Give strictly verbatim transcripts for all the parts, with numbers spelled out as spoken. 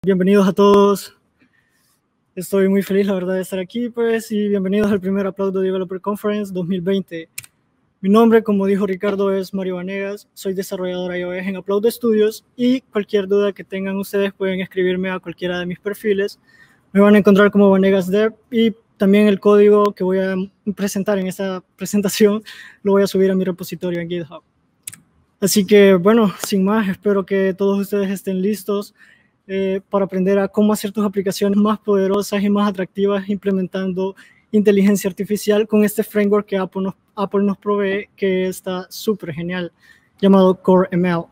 bienvenidos a todos. Estoy muy feliz, la verdad, de estar aquí, pues, y bienvenidos al primer Upload Developer Conference dos mil veinte. Mi nombre, como dijo Ricardo, es Mario Vanegas. Soy desarrollador iOS en Upload Studios y cualquier duda que tengan ustedes pueden escribirme a cualquiera de mis perfiles. Me van a encontrar como Vanegas Dev y también el código que voy a presentar en esta presentación lo voy a subir a mi repositorio en GitHub. Así que, bueno, sin más, espero que todos ustedes estén listos eh, para aprender a cómo hacer tus aplicaciones más poderosas y más atractivas implementando inteligencia artificial con este framework que Apple nos, Apple nos provee, que está súper genial, llamado Core M L.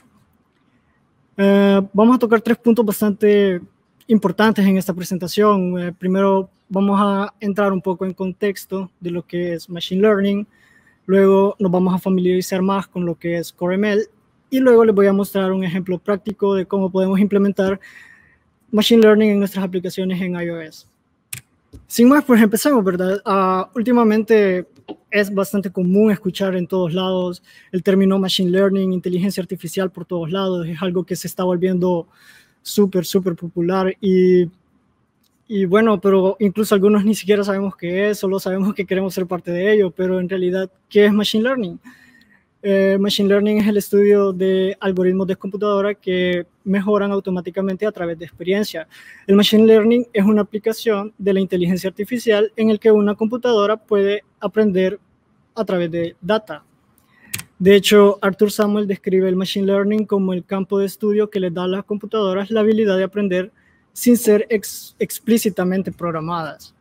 Eh, vamos a tocar tres puntos bastante importantes en esta presentación. Eh, primero, vamos a entrar un poco en contexto de lo que es Machine Learning. Luego nos vamos a familiarizar más con lo que es Core M L y luego les voy a mostrar un ejemplo práctico de cómo podemos implementar Machine Learning en nuestras aplicaciones en iOS. Sin más, pues empecemos, ¿verdad? Uh, últimamente es bastante común escuchar en todos lados el término Machine Learning, inteligencia artificial por todos lados. Es algo que se está volviendo súper, súper popular y Y bueno, pero incluso algunos ni siquiera sabemos qué es, solo sabemos que queremos ser parte de ello, pero en realidad, ¿qué es Machine Learning? Eh, Machine Learning es el estudio de algoritmos de computadora que mejoran automáticamente a través de experiencia. El Machine Learning es una aplicación de la inteligencia artificial en el que una computadora puede aprender a través de data. De hecho, Arthur Samuel describe el Machine Learning como el campo de estudio que le da a las computadoras la habilidad de aprender sin ser ex, explícitamente programadas.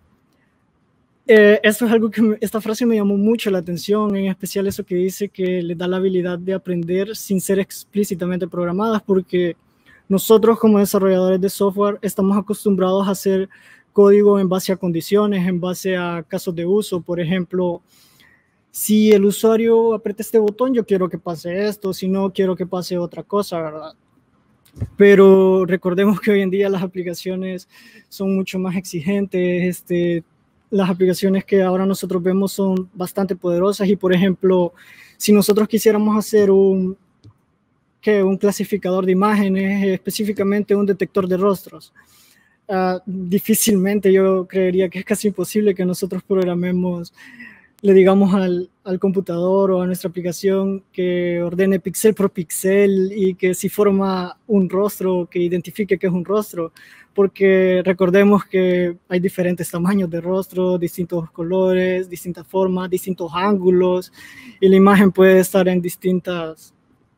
Eh, esto es algo que me, esta frase me llamó mucho la atención, en especial eso que dice que le da la habilidad de aprender sin ser explícitamente programadas, porque nosotros como desarrolladores de software estamos acostumbrados a hacer código en base a condiciones, en base a casos de uso. Por ejemplo, si el usuario aprieta este botón, yo quiero que pase esto, si no, quiero que pase otra cosa, ¿verdad? Pero recordemos que hoy en día las aplicaciones son mucho más exigentes. Este, las aplicaciones que ahora nosotros vemos son bastante poderosas y, por ejemplo, si nosotros quisiéramos hacer un, ¿qué? un clasificador de imágenes, específicamente un detector de rostros, uh, difícilmente yo creería que es casi imposible que nosotros programemos, le digamos al, al computador o a nuestra aplicación que ordene píxel por píxel y que si forma un rostro, que identifique que es un rostro, porque recordemos que hay diferentes tamaños de rostro, distintos colores, distintas formas, distintos ángulos, y la imagen puede estar en distintas,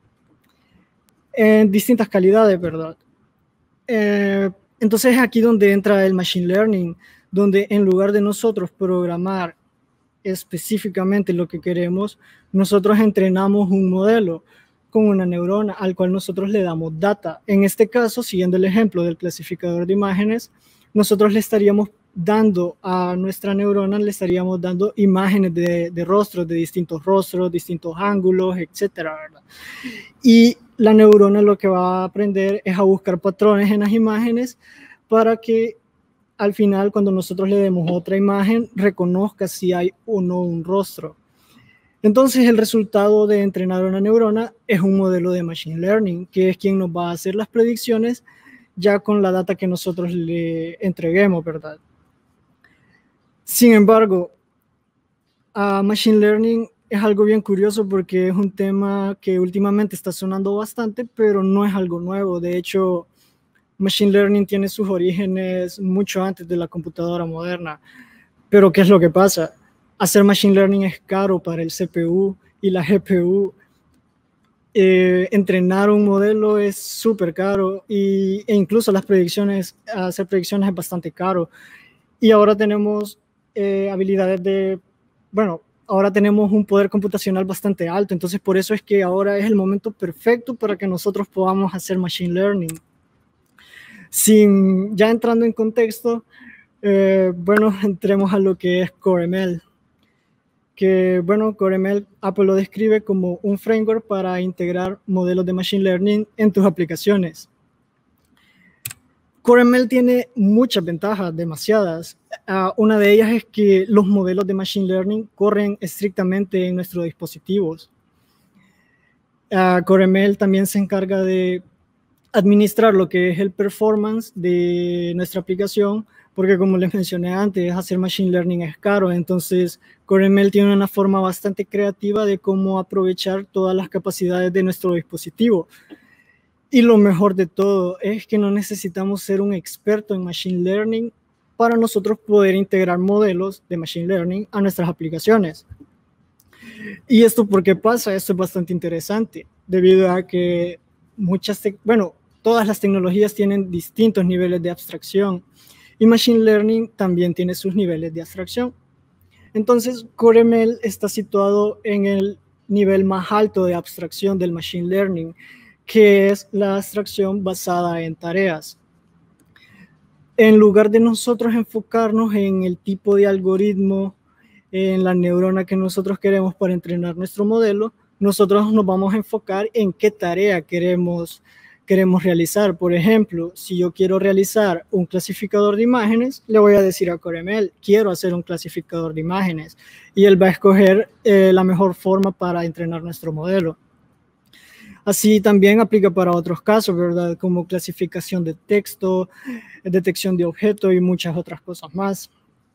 en distintas calidades, ¿verdad? Eh, entonces es aquí donde entra el Machine Learning, donde en lugar de nosotros programar específicamente lo que queremos, nosotros entrenamos un modelo con una neurona al cual nosotros le damos data. En este caso, siguiendo el ejemplo del clasificador de imágenes, nosotros le estaríamos dando a nuestra neurona, le estaríamos dando imágenes de, de rostros, de distintos rostros, distintos ángulos, etcétera, ¿verdad? Y la neurona lo que va a aprender es a buscar patrones en las imágenes para que al final, cuando nosotros le demos otra imagen, reconozca si hay o no un rostro. Entonces, el resultado de entrenar una neurona es un modelo de Machine Learning, que es quien nos va a hacer las predicciones ya con la data que nosotros le entreguemos, ¿verdad? Sin embargo, uh, Machine Learning es algo bien curioso porque es un tema que últimamente está sonando bastante, pero no es algo nuevo. De hecho, Machine Learning tiene sus orígenes mucho antes de la computadora moderna. Pero ¿qué es lo que pasa? Hacer Machine Learning es caro para el C P U y la G P U. Eh, entrenar un modelo es súper caro y, e incluso las predicciones, hacer predicciones es bastante caro. Y ahora tenemos eh, habilidades de, bueno, ahora tenemos un poder computacional bastante alto. Entonces por eso es que ahora es el momento perfecto para que nosotros podamos hacer Machine Learning. Sin, ya entrando en contexto, eh, bueno, entremos a lo que es Core M L. Que, bueno, Core M L, Apple lo describe como un framework para integrar modelos de Machine Learning en tus aplicaciones. Core M L tiene muchas ventajas, demasiadas. Uh, una de ellas es que los modelos de Machine Learning corren estrictamente en nuestros dispositivos. Uh, Core M L también se encarga de administrar lo que es el performance de nuestra aplicación, porque como les mencioné antes, hacer machine learning es caro, entonces CoreML tiene una forma bastante creativa de cómo aprovechar todas las capacidades de nuestro dispositivo. Y lo mejor de todo es que no necesitamos ser un experto en machine learning para nosotros poder integrar modelos de machine learning a nuestras aplicaciones. ¿Y esto por qué pasa? Esto es bastante interesante, debido a que muchas, bueno, todas las tecnologías tienen distintos niveles de abstracción y Machine Learning también tiene sus niveles de abstracción. Entonces, CoreML está situado en el nivel más alto de abstracción del Machine Learning, que es la abstracción basada en tareas. En lugar de nosotros enfocarnos en el tipo de algoritmo, en la neurona que nosotros queremos para entrenar nuestro modelo, nosotros nos vamos a enfocar en qué tarea queremos, queremos realizar. Por ejemplo, si yo quiero realizar un clasificador de imágenes, le voy a decir a CoreML, quiero hacer un clasificador de imágenes, y él va a escoger eh, la mejor forma para entrenar nuestro modelo. Así también aplica para otros casos, ¿verdad? Como clasificación de texto, detección de objetos y muchas otras cosas más.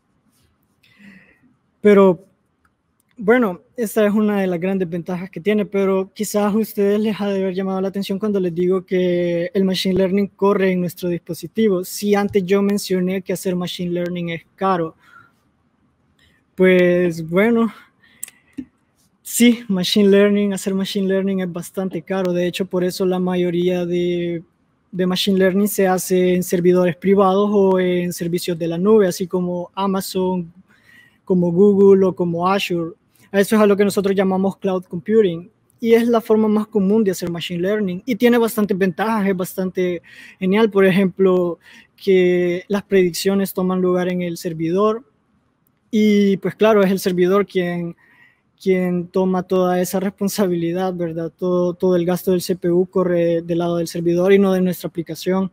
Pero, bueno, esta es una de las grandes ventajas que tiene, pero quizás a ustedes les ha de haber llamado la atención cuando les digo que el Machine Learning corre en nuestro dispositivo. Si antes yo mencioné que hacer Machine Learning es caro, pues bueno, sí, Machine Learning, hacer Machine Learning es bastante caro. De hecho, por eso la mayoría de, de Machine Learning se hace en servidores privados o en servicios de la nube, así como Amazon, como Google o como Azure. Eso es a lo que nosotros llamamos Cloud Computing. Y es la forma más común de hacer Machine Learning. Y tiene bastantes ventajas, es bastante genial. Por ejemplo, que las predicciones toman lugar en el servidor. Y pues claro, es el servidor quien... quien toma toda esa responsabilidad, ¿verdad? Todo, todo el gasto del C P U corre del lado del servidor y no de nuestra aplicación.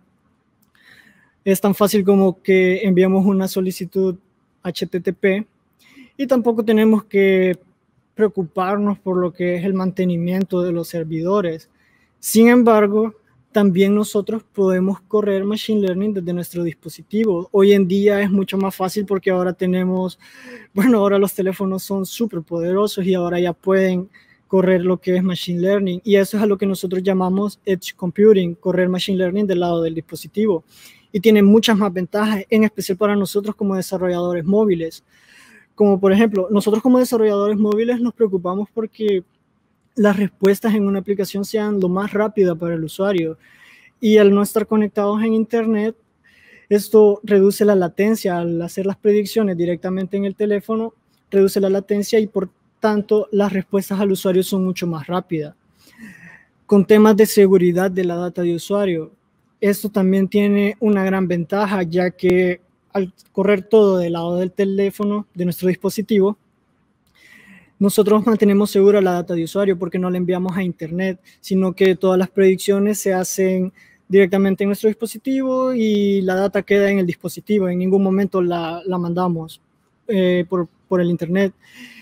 Es tan fácil como que enviamos una solicitud H T T P y tampoco tenemos que preocuparnos por lo que es el mantenimiento de los servidores. Sin embargo, también nosotros podemos correr Machine Learning desde nuestro dispositivo. Hoy en día es mucho más fácil porque ahora tenemos, bueno, ahora los teléfonos son súper poderosos y ahora ya pueden correr lo que es Machine Learning. Y eso es a lo que nosotros llamamos Edge Computing, correr Machine Learning del lado del dispositivo. Y tiene muchas más ventajas, en especial para nosotros como desarrolladores móviles. Como por ejemplo, nosotros como desarrolladores móviles nos preocupamos porque las respuestas en una aplicación sean lo más rápidas para el usuario. Y al no estar conectados en Internet, esto reduce la latencia. Al hacer las predicciones directamente en el teléfono, reduce la latencia y por tanto las respuestas al usuario son mucho más rápidas. Con temas de seguridad de la data de usuario, esto también tiene una gran ventaja, ya que al correr todo del lado del teléfono, de nuestro dispositivo, nosotros mantenemos segura la data de usuario porque no la enviamos a Internet, sino que todas las predicciones se hacen directamente en nuestro dispositivo y la data queda en el dispositivo. En ningún momento la, la mandamos eh, por, por el Internet.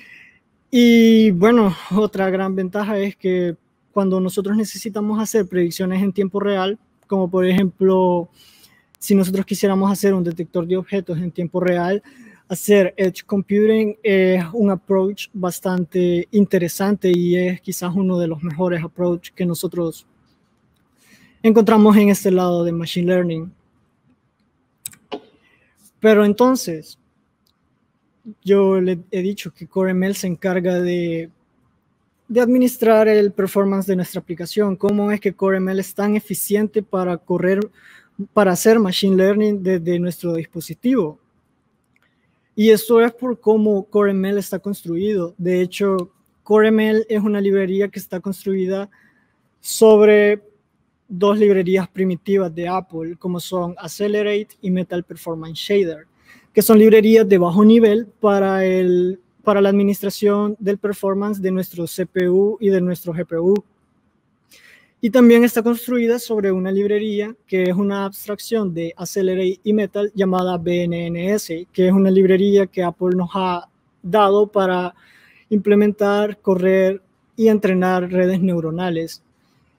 Y bueno, otra gran ventaja es que cuando nosotros necesitamos hacer predicciones en tiempo real, como por ejemplo, si nosotros quisiéramos hacer un detector de objetos en tiempo real, hacer Edge Computing es un approach bastante interesante y es quizás uno de los mejores approach que nosotros encontramos en este lado de Machine Learning. Pero entonces, yo le he dicho que CoreML se encarga de, de administrar el performance de nuestra aplicación. ¿Cómo es que CoreML es tan eficiente para correr, para hacer Machine Learning desde nuestro dispositivo? Y esto es por cómo CoreML está construido. De hecho, CoreML es una librería que está construida sobre dos librerías primitivas de Apple, como son Accelerate y Metal Performance Shader, que son librerías de bajo nivel para, el, para la administración del performance de nuestro C P U y de nuestro G P U. Y también está construida sobre una librería que es una abstracción de Accelerate y Metal llamada B N N S, que es una librería que Apple nos ha dado para implementar, correr y entrenar redes neuronales.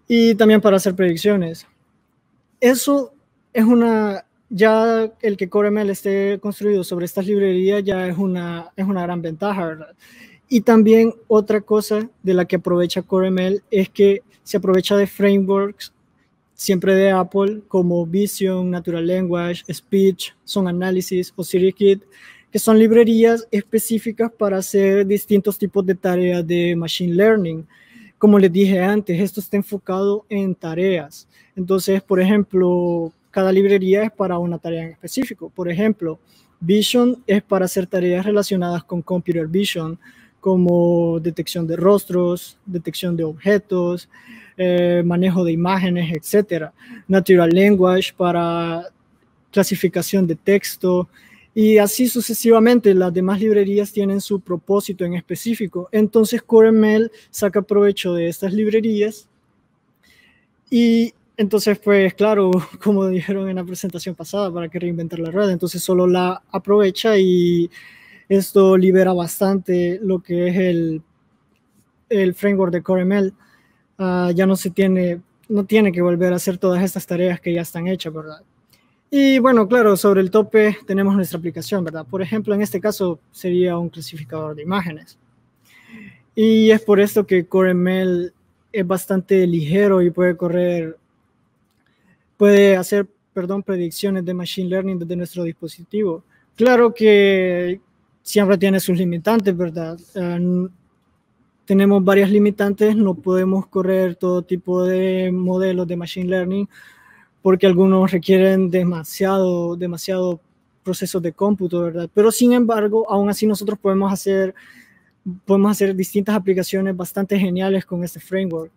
y también para hacer predicciones. Eso es una, ya el que CoreML esté construido sobre estas librerías ya es una, es una gran ventaja, ¿verdad? Y también otra cosa de la que aprovecha CoreML es que se aprovecha de frameworks siempre de Apple como Vision, Natural Language, Speech, Song Analysis o CityKit, que son librerías específicas para hacer distintos tipos de tareas de Machine Learning. Como les dije antes, esto está enfocado en tareas. Entonces, por ejemplo, cada librería es para una tarea en específico. Por ejemplo, Vision es para hacer tareas relacionadas con Computer Vision, como detección de rostros, detección de objetos, eh, manejo de imágenes, etcétera. Natural Language para clasificación de texto, y así sucesivamente. Las demás librerías tienen su propósito en específico. Entonces CoreML saca provecho de estas librerías y entonces, pues claro, como dijeron en la presentación pasada, para que reinventar la rueda, entonces solo la aprovecha y esto libera bastante lo que es el, el framework de CoreML. Uh, ya no se tiene, no tiene que volver a hacer todas estas tareas que ya están hechas, ¿verdad? Y bueno, claro, sobre el tope tenemos nuestra aplicación, ¿verdad? Por ejemplo, en este caso sería un clasificador de imágenes. Y es por esto que CoreML es bastante ligero y puede correr, puede hacer, perdón, predicciones de Machine Learning desde nuestro dispositivo. Claro que siempre tiene sus limitantes, ¿verdad? Uh, tenemos varias limitantes, no podemos correr todo tipo de modelos de Machine Learning, porque algunos requieren demasiado, demasiado procesos de cómputo, ¿verdad? Pero sin embargo, aún así nosotros podemos hacer, podemos hacer distintas aplicaciones bastante geniales con este framework.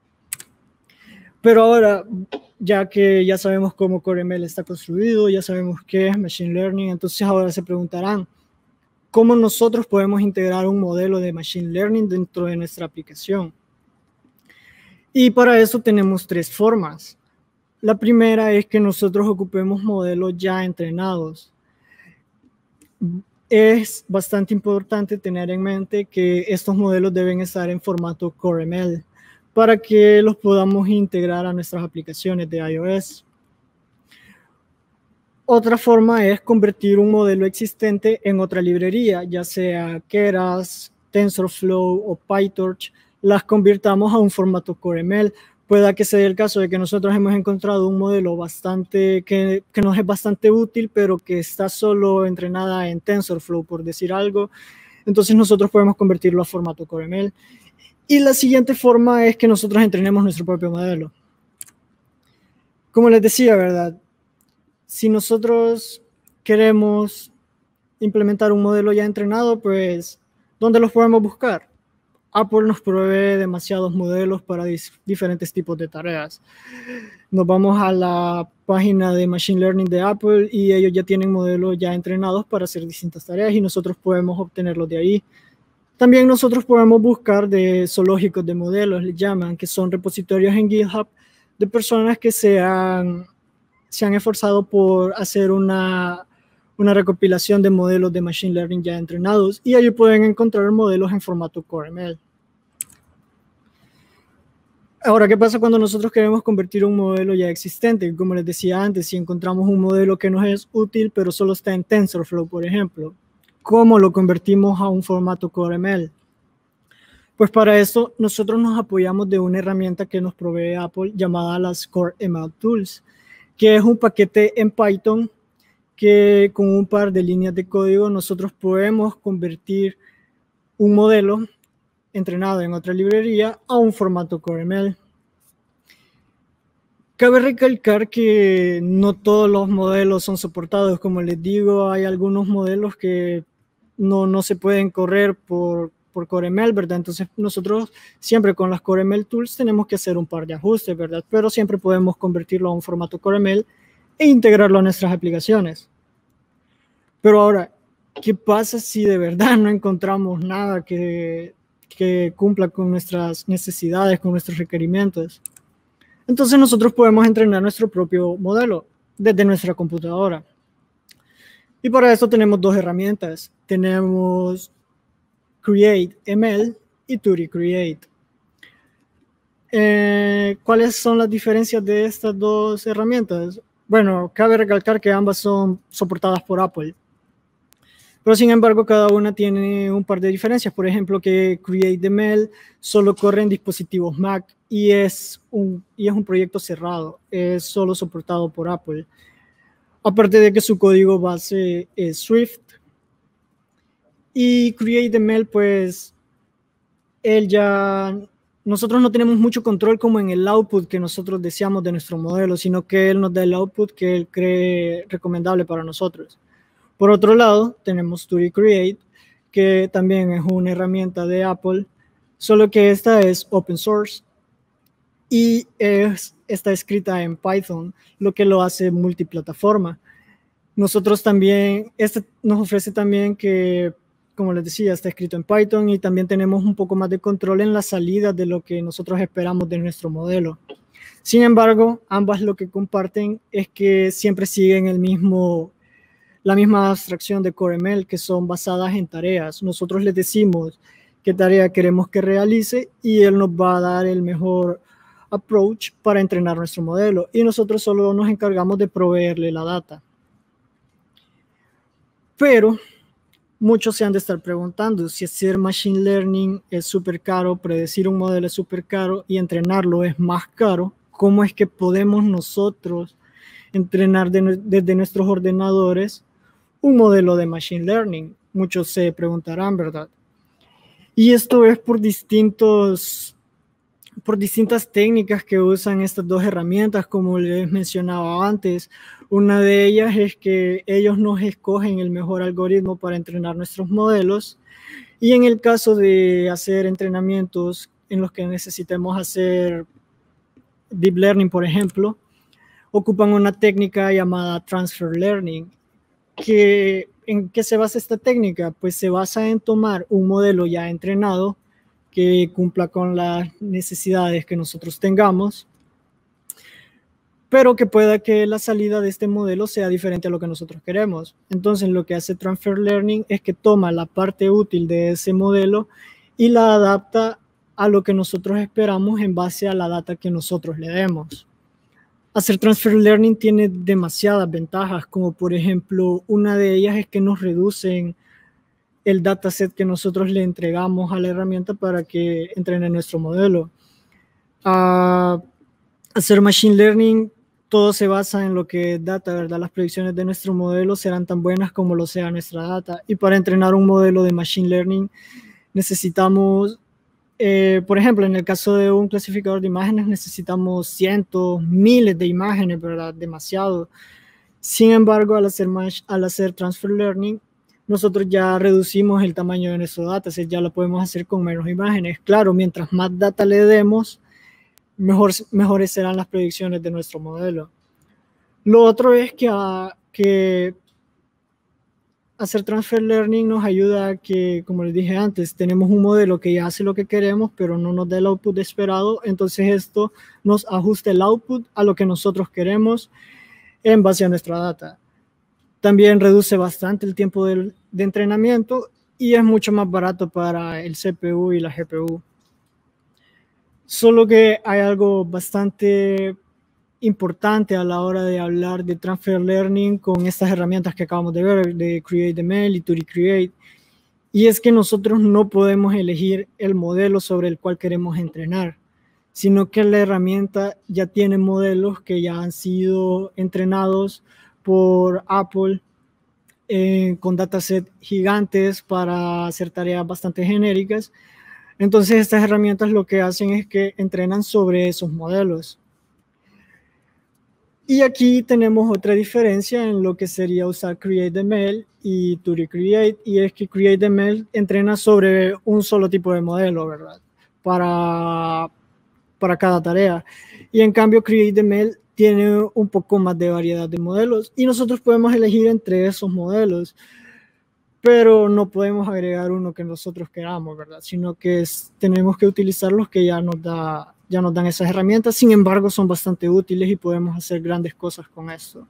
Pero ahora, ya que ya sabemos cómo CoreML está construido, ya sabemos qué es Machine Learning, entonces ahora se preguntarán, ¿cómo nosotros podemos integrar un modelo de Machine Learning dentro de nuestra aplicación? Y para eso tenemos tres formas. La primera es que nosotros ocupemos modelos ya entrenados. Es bastante importante tener en mente que estos modelos deben estar en formato CoreML para que los podamos integrar a nuestras aplicaciones de iOS. Otra forma es convertir un modelo existente en otra librería, ya sea Keras, TensorFlow o PyTorch, las convirtamos a un formato CoreML. Pueda que sea el caso de que nosotros hemos encontrado un modelo bastante, que, que nos es bastante útil, pero que está solo entrenada en TensorFlow, por decir algo. Entonces nosotros podemos convertirlo a formato CoreML. Y la siguiente forma es que nosotros entrenemos nuestro propio modelo. Como les decía, ¿verdad? Si nosotros queremos implementar un modelo ya entrenado, pues, ¿dónde los podemos buscar? Apple nos provee demasiados modelos para diferentes tipos de tareas. Nos vamos a la página de Machine Learning de Apple y ellos ya tienen modelos ya entrenados para hacer distintas tareas y nosotros podemos obtenerlos de ahí. También nosotros podemos buscar de zoológicos de modelos, les llaman, que son repositorios en GitHub de personas que se han, se han esforzado por hacer una, una recopilación de modelos de Machine Learning ya entrenados y ahí pueden encontrar modelos en formato CoreML. Ahora, ¿qué pasa cuando nosotros queremos convertir un modelo ya existente? Como les decía antes, si encontramos un modelo que nos es útil, pero solo está en TensorFlow, por ejemplo, ¿cómo lo convertimos a un formato CoreML? Pues para eso nosotros nos apoyamos de una herramienta que nos provee Apple llamada las CoreML Tools, que es un paquete en Python que con un par de líneas de código nosotros podemos convertir un modelo entrenado en otra librería a un formato CoreML. Cabe recalcar que no todos los modelos son soportados. Como les digo, hay algunos modelos que no, no se pueden correr por, por CoreML, ¿verdad? Entonces nosotros siempre con las CoreML Tools tenemos que hacer un par de ajustes, ¿verdad? Pero siempre podemos convertirlo a un formato CoreML e integrarlo a nuestras aplicaciones. Pero ahora, ¿qué pasa si de verdad no encontramos nada que, que cumpla con nuestras necesidades, con nuestros requerimientos? Entonces nosotros podemos entrenar nuestro propio modelo desde nuestra computadora. Y para esto tenemos dos herramientas. Tenemos CreateML y TutyCreate. Eh, ¿Cuáles son las diferencias de estas dos herramientas? Bueno, cabe recalcar que ambas son soportadas por Apple. Pero sin embargo, cada una tiene un par de diferencias. Por ejemplo, que CreateML solo corre en dispositivos Mac y es un, y es un proyecto cerrado. Es solo soportado por Apple. Aparte de que su código base es Swift. Y CreateML, pues, él ya... Nosotros no tenemos mucho control como en el output que nosotros deseamos de nuestro modelo, sino que él nos da el output que él cree recomendable para nosotros. Por otro lado, tenemos TuriCreate, que también es una herramienta de Apple, solo que esta es open source y es, está escrita en Python, lo que lo hace multiplataforma. Nosotros también, este nos ofrece también que, como les decía, está escrito en Python y también tenemos un poco más de control en la salida de lo que nosotros esperamos de nuestro modelo. Sin embargo, ambas lo que comparten es que siempre siguen el mismo, la misma abstracción de CoreML, que son basadas en tareas. Nosotros les decimos qué tarea queremos que realice y él nos va a dar el mejor approach para entrenar nuestro modelo y nosotros solo nos encargamos de proveerle la data. Pero muchos se han de estar preguntando si hacer machine learning es súper caro, predecir un modelo es súper caro y entrenarlo es más caro. ¿Cómo es que podemos nosotros entrenar de, desde nuestros ordenadores un modelo de machine learning? Muchos se preguntarán, ¿verdad? Y esto es por distintos, por distintas técnicas que usan estas dos herramientas, como les mencionaba antes. Una de ellas es que ellos nos escogen el mejor algoritmo para entrenar nuestros modelos. Y en el caso de hacer entrenamientos en los que necesitemos hacer deep learning, por ejemplo, ocupan una técnica llamada transfer learning. Que, ¿En qué se basa esta técnica? Pues se basa en tomar un modelo ya entrenado que cumpla con las necesidades que nosotros tengamos, pero que pueda que la salida de este modelo sea diferente a lo que nosotros queremos. Entonces, lo que hace Transfer Learning es que toma la parte útil de ese modelo y la adapta a lo que nosotros esperamos en base a la data que nosotros le demos. Hacer Transfer Learning tiene demasiadas ventajas, como por ejemplo, una de ellas es que nos reducen el dataset que nosotros le entregamos a la herramienta para que entrene nuestro modelo. Uh, hacer Machine Learning, todo se basa en lo que es data, ¿verdad? Las predicciones de nuestro modelo serán tan buenas como lo sea nuestra data. Y para entrenar un modelo de Machine Learning necesitamos, eh, por ejemplo, en el caso de un clasificador de imágenes, necesitamos cientos, miles de imágenes, ¿verdad? Demasiado. Sin embargo, al hacer, al hacer Transfer Learning, nosotros ya reducimos el tamaño de nuestro dataset, ya lo podemos hacer con menos imágenes. Claro, mientras más data le demos, mejor, mejores serán las predicciones de nuestro modelo. Lo otro es que, a, que hacer Transfer Learning nos ayuda a que, como les dije antes, tenemos un modelo que ya hace lo que queremos, pero no nos da el output esperado. Entonces esto nos ajusta el output a lo que nosotros queremos en base a nuestra data. También reduce bastante el tiempo de, de entrenamiento y es mucho más barato para el C P U y la G P U. Solo que hay algo bastante importante a la hora de hablar de Transfer Learning con estas herramientas que acabamos de ver, de CreateML y TuriCreate, y es que nosotros no podemos elegir el modelo sobre el cual queremos entrenar, sino que la herramienta ya tiene modelos que ya han sido entrenados por Apple eh, con datasets gigantes para hacer tareas bastante genéricas. Entonces estas herramientas lo que hacen es que entrenan sobre esos modelos. Y aquí tenemos otra diferencia en lo que sería usar CreateML y TuriCreate, y es que CreateML entrena sobre un solo tipo de modelo, ¿verdad? Para, para cada tarea. Y en cambio CreateML tiene un poco más de variedad de modelos y nosotros podemos elegir entre esos modelos, pero no podemos agregar uno que nosotros queramos, ¿verdad? Sino que es, tenemos que utilizar los que ya nos, da, ya nos dan esas herramientas. Sin embargo, son bastante útiles y podemos hacer grandes cosas con esto.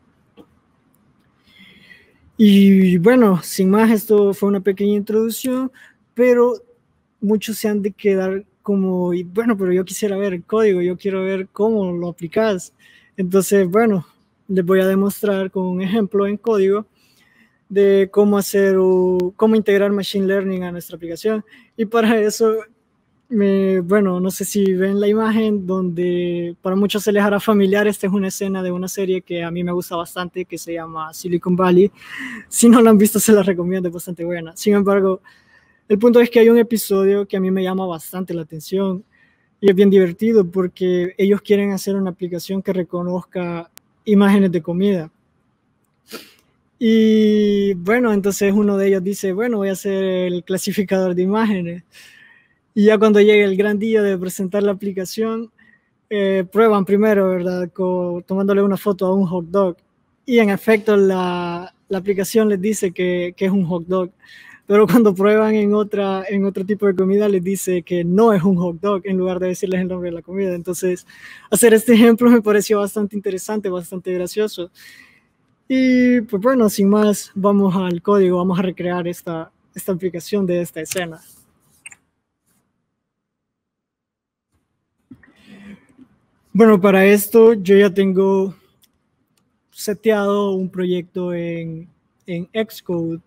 Y bueno, sin más, esto fue una pequeña introducción, pero muchos se han de quedar como, y bueno, pero yo quisiera ver el código, yo quiero ver cómo lo aplicas. Entonces, bueno, les voy a demostrar con un ejemplo en código de cómo hacer o cómo integrar Machine Learning a nuestra aplicación. Y para eso, me, bueno, no sé si ven la imagen donde para muchos se les hará familiar. Esta es una escena de una serie que a mí me gusta bastante, que se llama Silicon Valley. Si no la han visto, se la recomiendo, es bastante buena. Sin embargo, el punto es que hay un episodio que a mí me llama bastante la atención y es bien divertido porque ellos quieren hacer una aplicación que reconozca imágenes de comida. Y bueno, entonces uno de ellos dice, bueno, voy a hacer el clasificador de imágenes. Y ya cuando llegue el gran día de presentar la aplicación, eh, prueban primero, ¿verdad? Co tomándole una foto a un hot dog. Y en efecto, la, la aplicación les dice que, que es un hot dog. Pero cuando prueban en, otra, en otro tipo de comida, les dice que no es un hot dog, en lugar de decirles el nombre de la comida. Entonces, hacer este ejemplo me pareció bastante interesante, bastante gracioso. Y pues bueno, sin más, vamos al código, vamos a recrear esta, esta aplicación de esta escena. Bueno, para esto yo ya tengo seteado un proyecto en, en Xcode.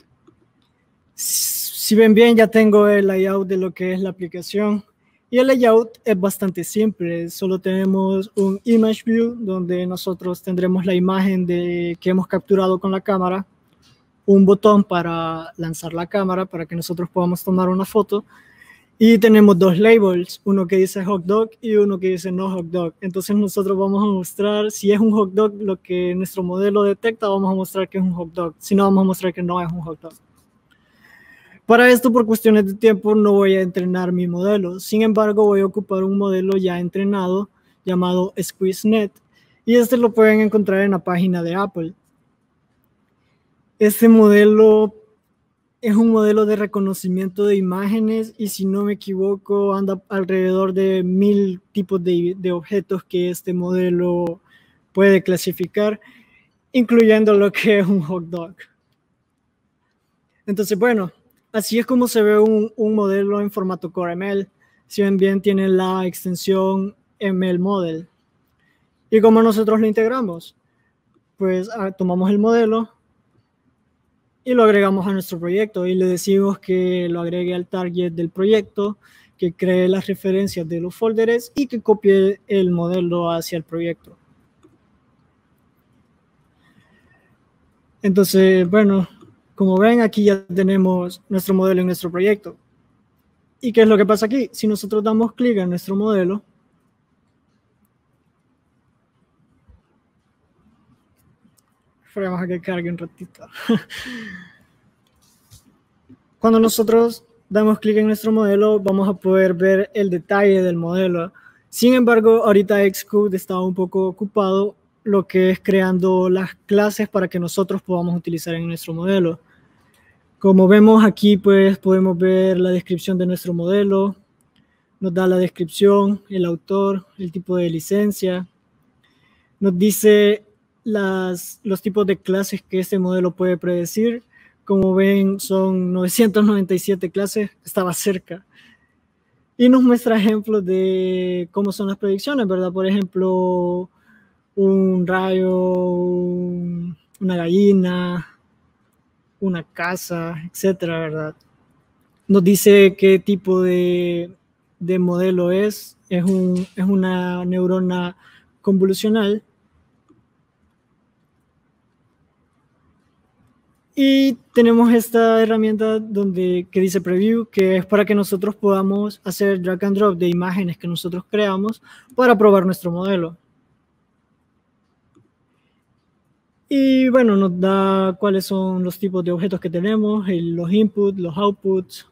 Si ven bien, ya tengo el layout de lo que es la aplicación. Y el layout es bastante simple, solo tenemos un image view donde nosotros tendremos la imagen de, que hemos capturado con la cámara, un botón para lanzar la cámara para que nosotros podamos tomar una foto, y tenemos dos labels, uno que dice hot dog y uno que dice no hot dog. Entonces nosotros vamos a mostrar, si es un hot dog lo que nuestro modelo detecta, vamos a mostrar que es un hot dog, si no, vamos a mostrar que no es un hot dog. Para esto, por cuestiones de tiempo, no voy a entrenar mi modelo. Sin embargo, voy a ocupar un modelo ya entrenado llamado SqueezeNet. Y este lo pueden encontrar en la página de Apple. Este modelo es un modelo de reconocimiento de imágenes y, si no me equivoco, anda alrededor de mil tipos de, de objetos que este modelo puede clasificar, incluyendo lo que es un hot dog. Entonces, bueno, así es como se ve un, un modelo en formato Core M L. Si ven bien, tiene la extensión M L Model. ¿Y cómo nosotros lo integramos? Pues ah, tomamos el modelo y lo agregamos a nuestro proyecto y le decimos que lo agregue al target del proyecto, que cree las referencias de los folders y que copie el modelo hacia el proyecto. Entonces, bueno, como ven, aquí ya tenemos nuestro modelo en nuestro proyecto. ¿Y qué es lo que pasa aquí? Si nosotros damos clic en nuestro modelo, esperemos a que cargue un ratito. Cuando nosotros damos clic en nuestro modelo, vamos a poder ver el detalle del modelo. Sin embargo, ahorita Xcode está un poco ocupado, lo que es creando las clases para que nosotros podamos utilizar en nuestro modelo. Como vemos aquí, pues podemos ver la descripción de nuestro modelo, nos da la descripción, el autor, el tipo de licencia, nos dice las, los tipos de clases que este modelo puede predecir. Como ven, son novecientas noventa y siete clases, estaba cerca. Y nos muestra ejemplos de cómo son las predicciones, ¿verdad? Por ejemplo, un rayo, una gallina, una casa, etcétera, ¿verdad? Nos dice qué tipo de, de modelo es. Es, un, es una neurona convolucional. Y tenemos esta herramienta donde, que dice Preview, que es para que nosotros podamos hacer drag and drop de imágenes que nosotros creamos para probar nuestro modelo. Y bueno, nos da cuáles son los tipos de objetos que tenemos, el, los inputs, los outputs,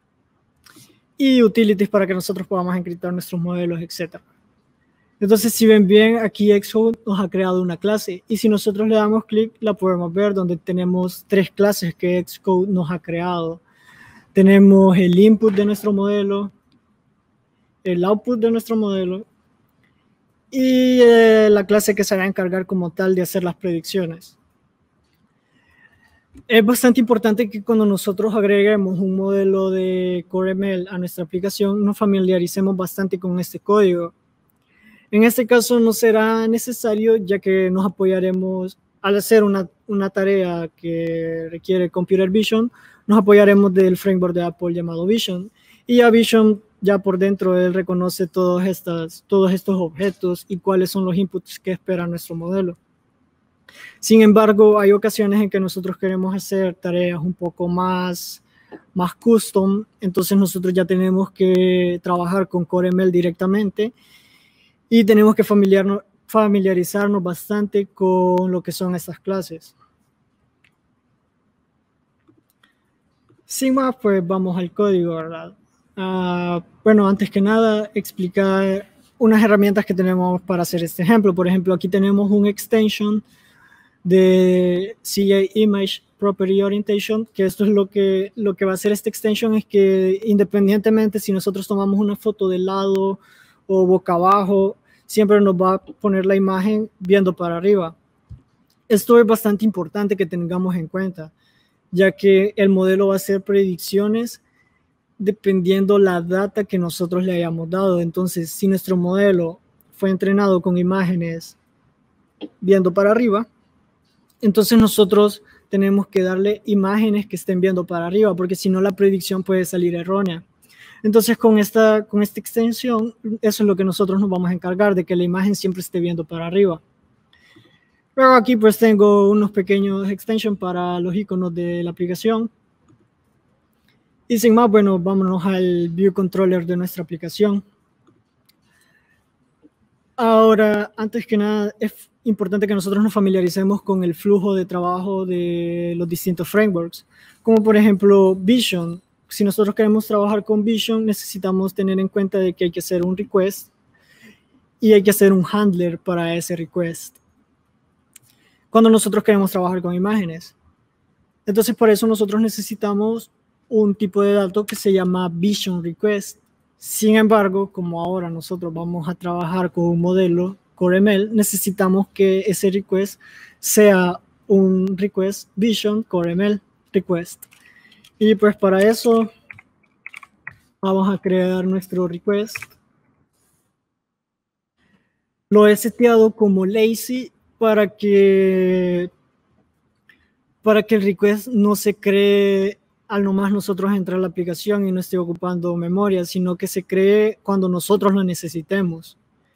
y utilities para que nosotros podamos encriptar nuestros modelos, etcétera. Entonces, si ven bien, aquí Xcode nos ha creado una clase y si nosotros le damos clic, la podemos ver donde tenemos tres clases que Xcode nos ha creado. Tenemos el input de nuestro modelo, el output de nuestro modelo y eh, la clase que se va a encargar como tal de hacer las predicciones. Es bastante importante que cuando nosotros agreguemos un modelo de Core M L a nuestra aplicación, nos familiaricemos bastante con este código. En este caso no será necesario, ya que nos apoyaremos al hacer una, una tarea que requiere Computer Vision, nos apoyaremos del framework de Apple llamado Vision. Y ya Vision, ya por dentro, él reconoce todos, estas, todos estos objetos y cuáles son los inputs que espera nuestro modelo. Sin embargo, hay ocasiones en que nosotros queremos hacer tareas un poco más, más custom, entonces nosotros ya tenemos que trabajar con Core M L directamente y tenemos que familiarnos, familiarizarnos bastante con lo que son estas clases. Sin más, pues vamos al código, ¿verdad? Uh, bueno, antes que nada, explicar unas herramientas que tenemos para hacer este ejemplo. Por ejemplo, aquí tenemos un extension de C J Image Property Orientation, que esto es lo que, lo que va a hacer esta extension, es que independientemente si nosotros tomamos una foto de lado o boca abajo, siempre nos va a poner la imagen viendo para arriba. Esto es bastante importante que tengamos en cuenta, ya que el modelo va a hacer predicciones dependiendo la data que nosotros le hayamos dado. Entonces, si nuestro modelo fue entrenado con imágenes viendo para arriba, entonces nosotros tenemos que darle imágenes que estén viendo para arriba, porque si no la predicción puede salir errónea. Entonces con esta, con esta extensión, eso es lo que nosotros nos vamos a encargar, de que la imagen siempre esté viendo para arriba. Luego aquí pues tengo unos pequeños extensions para los iconos de la aplicación. Y sin más, bueno, vámonos al View Controller de nuestra aplicación. Ahora, antes que nada, es importante que nosotros nos familiaricemos con el flujo de trabajo de los distintos frameworks, como por ejemplo Vision. Si nosotros queremos trabajar con Vision, necesitamos tener en cuenta de que hay que hacer un request y hay que hacer un handler para ese request cuando nosotros queremos trabajar con imágenes. Entonces, por eso nosotros necesitamos un tipo de dato que se llama Vision Request. Sin embargo, como ahora nosotros vamos a trabajar con un modelo Core M L, necesitamos que ese request sea un request Vision Core M L request. Y pues para eso vamos a crear nuestro request. Lo he seteado como lazy para que, para que el request no se cree al nomás nosotros entrar a la aplicación y no esté ocupando memoria, sino que se cree cuando nosotros lo necesitemos.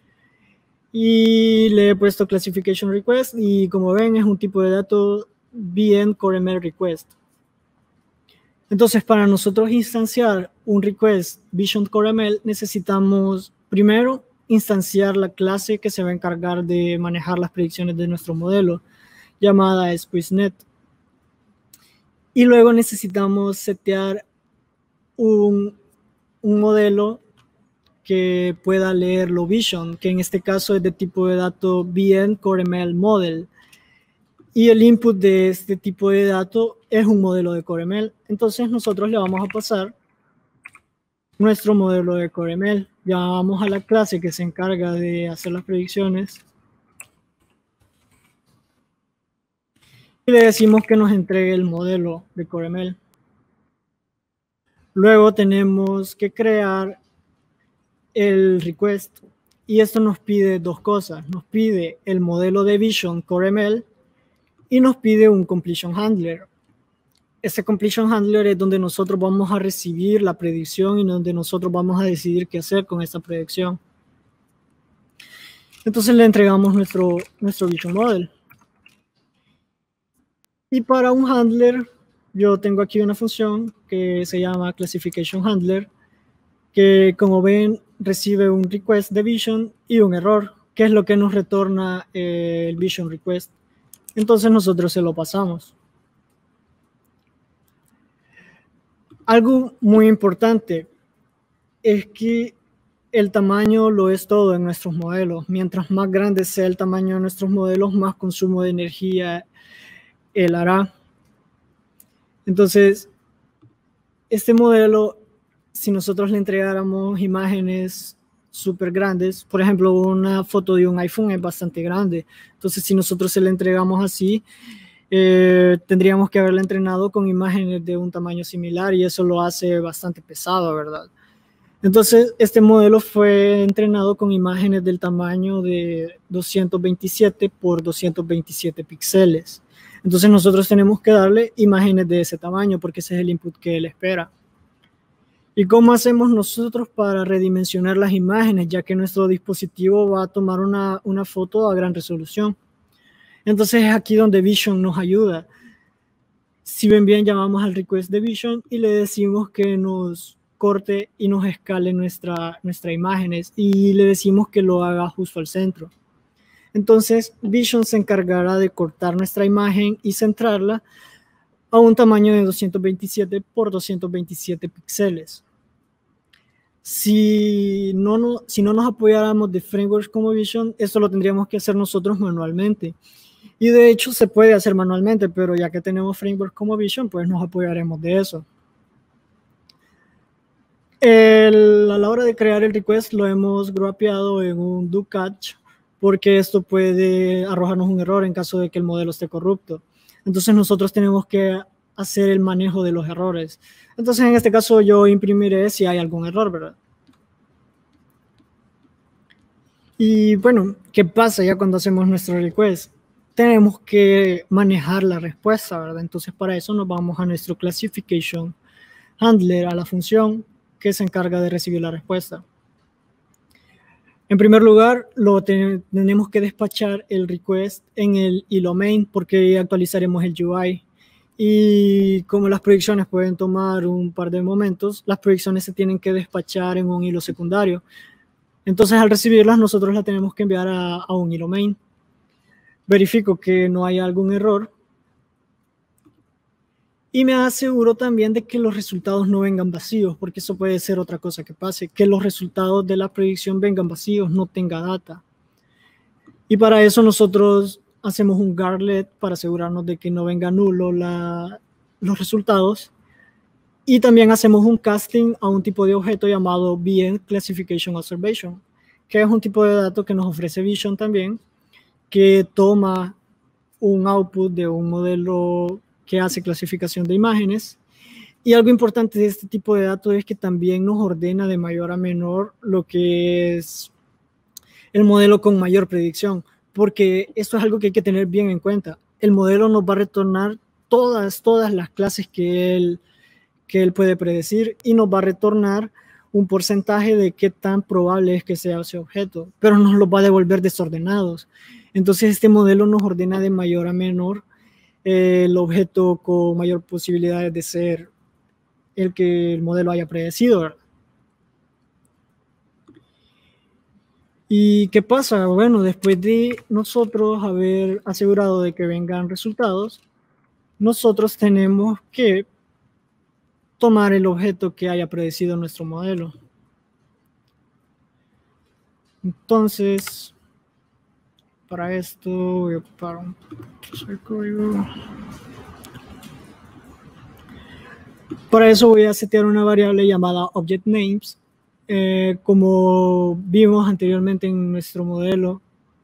Y le he puesto Classification Request y como ven es un tipo de dato V N Core M L Request. Entonces para nosotros instanciar un request Vision Core M L necesitamos primero instanciar la clase que se va a encargar de manejar las predicciones de nuestro modelo, llamada SqueezeNet. Y luego necesitamos setear un, un modelo que pueda leerlo Vision, que en este caso es de tipo de dato V N Core M L Model. Y el input de este tipo de dato es un modelo de Core M L. Entonces nosotros le vamos a pasar nuestro modelo de Core M L. Llamamos a la clase que se encarga de hacer las predicciones. Y le decimos que nos entregue el modelo de Core M L. Luego tenemos que crear el request. Y esto nos pide dos cosas. Nos pide el modelo de Vision Core M L y nos pide un completion handler. Este completion handler es donde nosotros vamos a recibir la predicción y donde nosotros vamos a decidir qué hacer con esta predicción. Entonces le entregamos nuestro, nuestro Vision Model. Y para un handler, yo tengo aquí una función que se llama Classification Handler, que como ven recibe un request de Vision y un error, que es lo que nos retorna eh, el Vision Request. Entonces nosotros se lo pasamos. Algo muy importante es que el tamaño lo es todo en nuestros modelos. Mientras más grande sea el tamaño de nuestros modelos, más consumo de energía él hará. Entonces, este modelo, si nosotros le entregáramos imágenes súper grandes, por ejemplo, una foto de un iPhone es bastante grande. Entonces, si nosotros se le entregamos así, eh, tendríamos que haberla entrenado con imágenes de un tamaño similar y eso lo hace bastante pesado, ¿verdad? Entonces, este modelo fue entrenado con imágenes del tamaño de doscientos veintisiete por doscientos veintisiete píxeles. Entonces, nosotros tenemos que darle imágenes de ese tamaño porque ese es el input que él espera. ¿Y cómo hacemos nosotros para redimensionar las imágenes, ya que nuestro dispositivo va a tomar una, una foto a gran resolución? Entonces, es aquí donde Vision nos ayuda. Si ven bien, llamamos al request de Vision y le decimos que nos corte y nos escale nuestra, nuestra imágenes y le decimos que lo haga justo al centro. Entonces, Vision se encargará de cortar nuestra imagen y centrarla a un tamaño de doscientos veintisiete por doscientos veintisiete píxeles. Si no, no, si no nos apoyáramos de frameworks como Vision, esto lo tendríamos que hacer nosotros manualmente. Y de hecho se puede hacer manualmente, pero ya que tenemos frameworks como Vision, pues nos apoyaremos de eso. El, a la hora de crear el request lo hemos grapeado en un do catch porque esto puede arrojarnos un error en caso de que el modelo esté corrupto. Entonces nosotros tenemos que hacer el manejo de los errores. Entonces en este caso yo imprimiré si hay algún error, ¿verdad? Y bueno, ¿qué pasa ya cuando hacemos nuestro request? Tenemos que manejar la respuesta, ¿verdad? Entonces para eso nos vamos a nuestro classification handler, a la función que se encarga de recibir la respuesta. En primer lugar, lo ten tenemos que despachar el request en el hilo main porque actualizaremos el U I. Y como las proyecciones pueden tomar un par de momentos, las proyecciones se tienen que despachar en un hilo secundario. Entonces, al recibirlas, nosotros las tenemos que enviar a, a un hilo main. Verifico que no haya algún error. Y me aseguro también de que los resultados no vengan vacíos, porque eso puede ser otra cosa que pase, que los resultados de la predicción vengan vacíos, no tenga data. Y para eso nosotros hacemos un guardlet para asegurarnos de que no venga nulo la, los resultados. Y también hacemos un casting a un tipo de objeto llamado B N Classification Observation, que es un tipo de dato que nos ofrece Vision también, que toma un output de un modelo que hace clasificación de imágenes. Y algo importante de este tipo de datos es que también nos ordena de mayor a menor lo que es el modelo con mayor predicción, porque esto es algo que hay que tener bien en cuenta. El modelo nos va a retornar todas, todas las clases que él, que él puede predecir y nos va a retornar un porcentaje de qué tan probable es que sea ese objeto, pero nos lo va a devolver desordenados. Entonces este modelo nos ordena de mayor a menor el objeto con mayor posibilidad de ser el que el modelo haya predecido, ¿verdad? ¿Y qué pasa? Bueno, después de nosotros haber asegurado de que vengan resultados, nosotros tenemos que tomar el objeto que haya predecido nuestro modelo. Entonces, para esto voy a ocupar un poquito el código. Para eso voy a setear una variable llamada objectNames. Eh, como vimos anteriormente en nuestro modelo,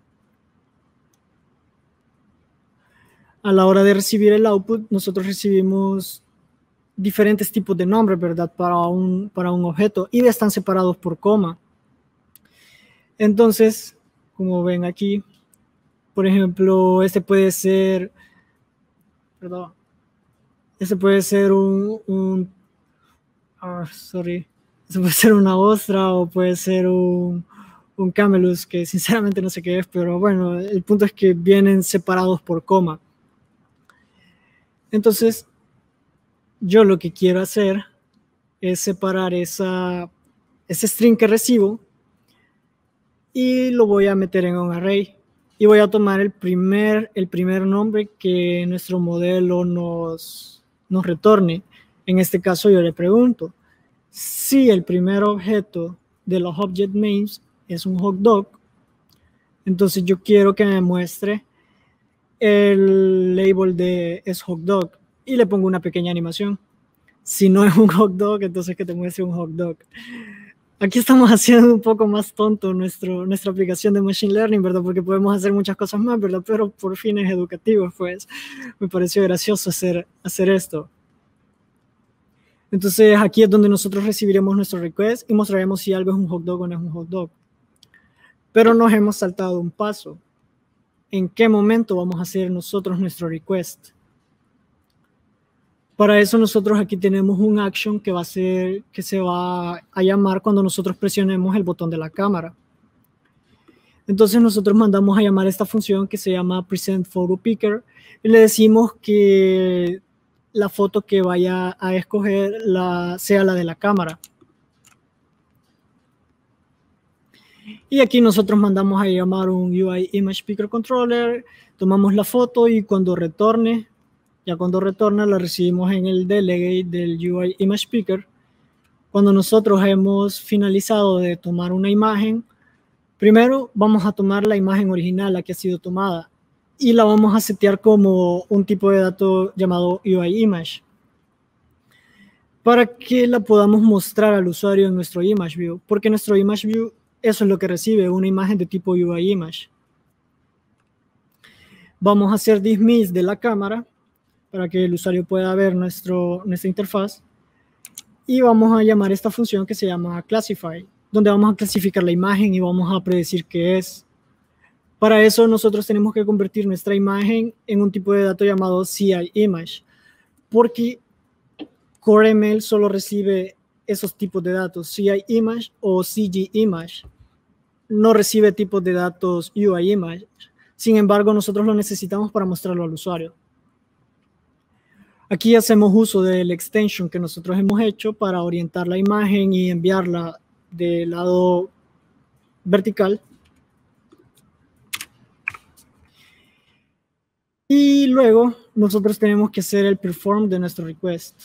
a la hora de recibir el output, nosotros recibimos diferentes tipos de nombres, ¿verdad? Para un, para un objeto y están separados por coma. Entonces, como ven aquí, por ejemplo, este puede ser, perdón, este puede ser un, un oh, sorry, este puede ser una ostra o puede ser un, un camelus, que sinceramente no sé qué es, pero bueno, el punto es que vienen separados por coma. Entonces, yo lo que quiero hacer es separar esa, ese string que recibo y lo voy a meter en un array. Y voy a tomar el primer, el primer nombre que nuestro modelo nos, nos retorne. En este caso yo le pregunto, si el primer objeto de los object names es un hot dog, entonces yo quiero que me muestre el label de es hot dog y le pongo una pequeña animación. Si no es un hot dog, entonces que te muestre un hot dog. aquí estamos haciendo un poco más tonto nuestro, nuestra aplicación de Machine Learning, ¿verdad? Porque podemos hacer muchas cosas más, ¿verdad? Pero por fines educativos, pues, me pareció gracioso hacer, hacer esto. Entonces, aquí es donde nosotros recibiremos nuestro request y mostraremos si algo es un hot dog o no es un hot dog. Pero nos hemos saltado un paso. ¿En qué momento vamos a hacer nosotros nuestro request? Para eso nosotros aquí tenemos un action que va a ser, que se va a llamar cuando nosotros presionemos el botón de la cámara. Entonces nosotros mandamos a llamar esta función que se llama present photo picker y le decimos que la foto que vaya a escoger la, sea la de la cámara. Y aquí nosotros mandamos a llamar un U I Image Picker Controller, tomamos la foto y cuando retorne, ya cuando retorna la recibimos en el delegate del U I Image Picker. Cuando nosotros hemos finalizado de tomar una imagen, primero vamos a tomar la imagen original, la que ha sido tomada, y la vamos a setear como un tipo de dato llamado U I Image, para que la podamos mostrar al usuario en nuestro Image View, porque nuestro Image View, eso es lo que recibe, una imagen de tipo U I Image. Vamos a hacer dismiss de la cámara, para que el usuario pueda ver nuestro, nuestra interfaz, y vamos a llamar esta función que se llama classify, donde vamos a clasificar la imagen y vamos a predecir qué es. Para eso nosotros tenemos que convertir nuestra imagen en un tipo de dato llamado C I Image, porque Core M L solo recibe esos tipos de datos, C I Image o C G Image. No recibe tipos de datos U I Image. Sin embargo, nosotros lo necesitamos para mostrarlo al usuario. Aquí hacemos uso del extension que nosotros hemos hecho para orientar la imagen y enviarla del lado vertical. Y luego nosotros tenemos que hacer el perform de nuestro request.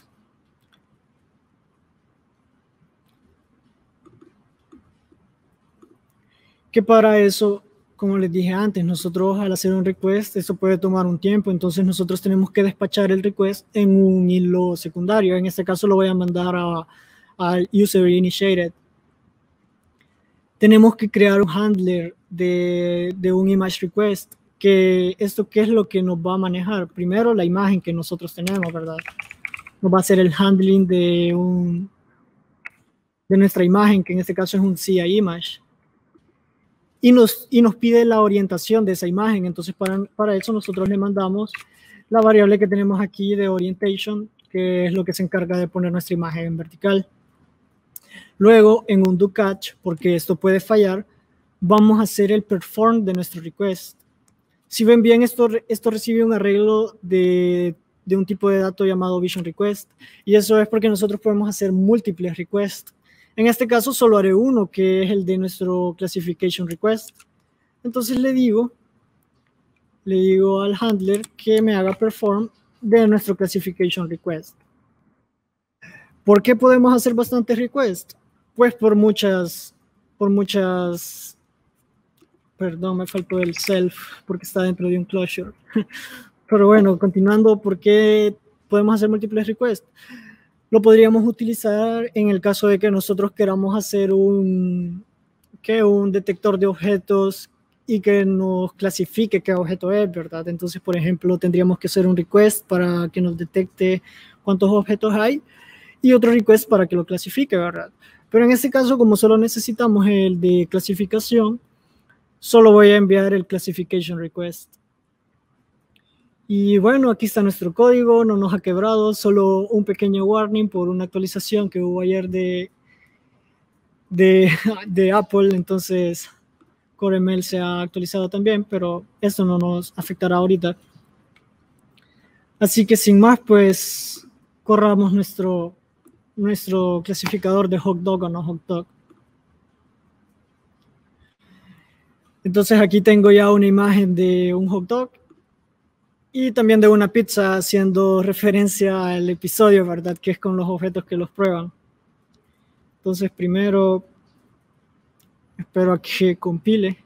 Que para eso, como les dije antes, nosotros al hacer un request, eso puede tomar un tiempo, entonces nosotros tenemos que despachar el request en un hilo secundario. En este caso lo voy a mandar a, a user initiated. Tenemos que crear un handler de, de un image request, que esto qué es lo que nos va a manejar. Primero la imagen que nosotros tenemos, ¿verdad? Nos va a hacer el handling de, un, de nuestra imagen, que en este caso es un C I image. Y nos, y nos pide la orientación de esa imagen. Entonces, para, para eso nosotros le mandamos la variable que tenemos aquí de orientation, que es lo que se encarga de poner nuestra imagen en vertical. Luego, en un do catch, porque esto puede fallar, vamos a hacer el perform de nuestro request. Si ven bien, esto, esto recibe un arreglo de, de un tipo de dato llamado vision request, y eso es porque nosotros podemos hacer múltiples requests. En este caso solo haré uno, que es el de nuestro classification request. Entonces le digo, le digo al handler que me haga perform de nuestro classification request. ¿Por qué podemos hacer bastantes requests? Pues por muchas, por muchas, perdón, me faltó el self, porque está dentro de un closure. Pero bueno, continuando, ¿por qué podemos hacer múltiples requests? Lo podríamos utilizar en el caso de que nosotros queramos hacer un, que un detector de objetos y que nos clasifique qué objeto es, ¿verdad? Entonces, por ejemplo, tendríamos que hacer un request para que nos detecte cuántos objetos hay y otro request para que lo clasifique, ¿verdad? Pero en este caso, como solo necesitamos el de clasificación, solo voy a enviar el classification request. Y bueno, aquí está nuestro código, no nos ha quebrado, solo un pequeño warning por una actualización que hubo ayer de, de, de Apple, entonces Core M L se ha actualizado también, pero esto no nos afectará ahorita. Así que sin más, pues corramos nuestro, nuestro clasificador de hot dog o no hot dog. Entonces aquí tengo ya una imagen de un hot dog y también de una pizza, haciendo referencia al episodio, ¿verdad? Que es con los objetos que los prueban. Entonces primero espero a que compile.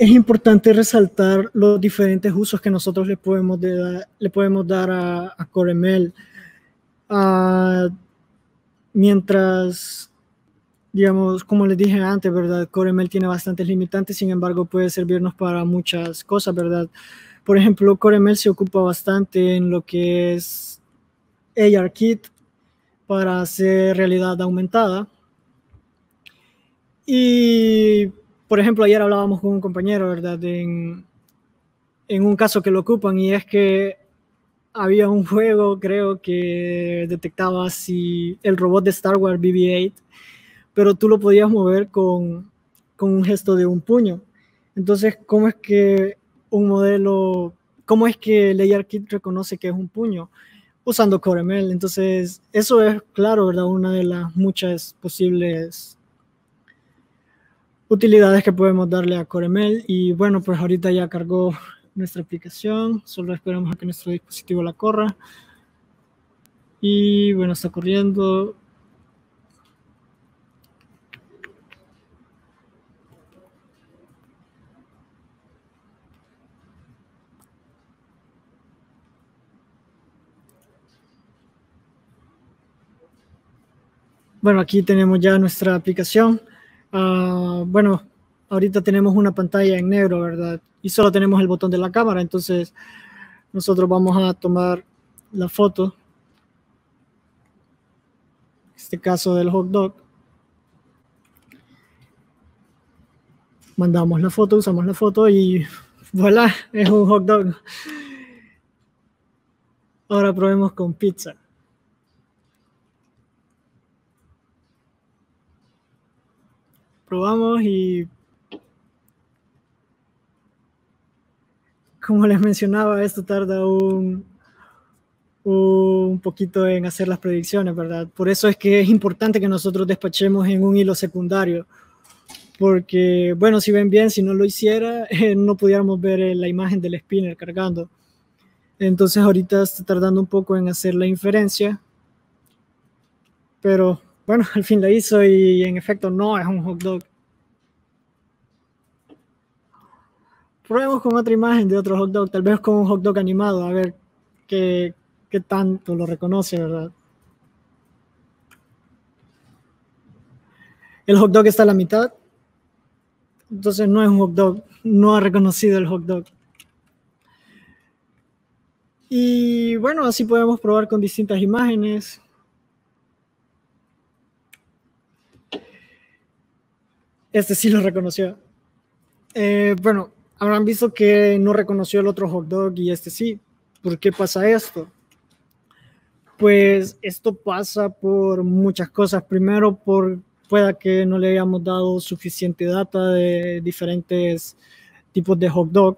es importante resaltar los diferentes usos que nosotros le podemos, de, le podemos dar a, a CoreML. Uh, mientras, digamos, como les dije antes, ¿verdad? CoreML tiene bastantes limitantes, sin embargo, puede servirnos para muchas cosas, ¿verdad? Por ejemplo, CoreML se ocupa bastante en lo que es ARKit para hacer realidad aumentada. Y, por ejemplo, ayer hablábamos con un compañero, ¿verdad? En, en un caso que lo ocupan, y es que había un juego, creo, que detectaba si el robot de Star Wars B B ocho, pero tú lo podías mover con, con un gesto de un puño. Entonces, ¿cómo es que un modelo, cómo es que el ARKit reconoce que es un puño? Usando CoreML. Entonces, eso es, claro, ¿verdad? Una de las muchas posibles utilidades que podemos darle a CoreML. Y bueno, pues ahorita ya cargó nuestra aplicación, solo esperamos a que nuestro dispositivo la corra. Y bueno, está corriendo. Bueno, aquí tenemos ya nuestra aplicación. Uh, bueno, ahorita tenemos una pantalla en negro, ¿verdad? Y solo tenemos el botón de la cámara, entonces nosotros vamos a tomar la foto, en este caso del hot dog. Mandamos la foto, usamos la foto y voilà, es un hot dog. Ahora probemos con pizza. Probamos y, como les mencionaba, esto tarda un, un poquito en hacer las predicciones, ¿verdad? Por eso es que es importante que nosotros despachemos en un hilo secundario, porque, bueno, si ven bien, si no lo hiciera, eh, no pudiéramos ver eh, la imagen del spinner cargando. Entonces ahorita está tardando un poco en hacer la inferencia, pero bueno, al fin la hizo y en efecto no es un hot dog. Probemos con otra imagen de otro hot dog, tal vez con un hot dog animado, a ver qué, qué tanto lo reconoce, ¿verdad? El hot dog está a la mitad, entonces no es un hot dog, no ha reconocido el hot dog. Y bueno, así podemos probar con distintas imágenes. Este sí lo reconoció. Eh, bueno, habrán visto que no reconoció el otro hot dog y este sí. ¿Por qué pasa esto? Pues esto pasa por muchas cosas. Primero, por pueda que no le hayamos dado suficiente data de diferentes tipos de hot dog.